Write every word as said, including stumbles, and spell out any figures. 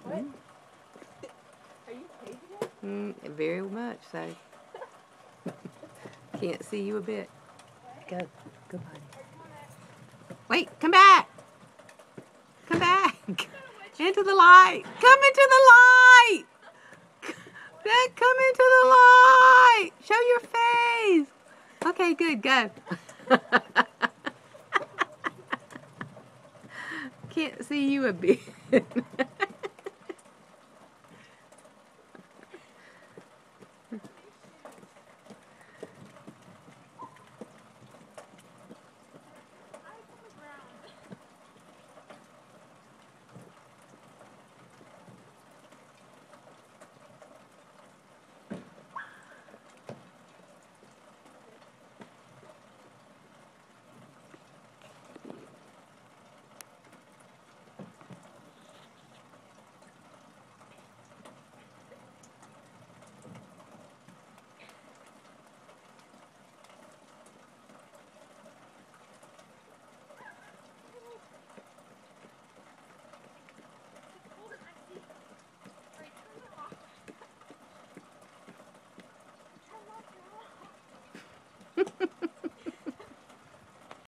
What? Mm. Are you taking it? Mm, very much so. Can't see you a bit. Go. Go, buddy. Wait, come back. Come back. Into the light. Come into the light. Come into the light. Show your face. Okay, good. Go. Can't see you a bit.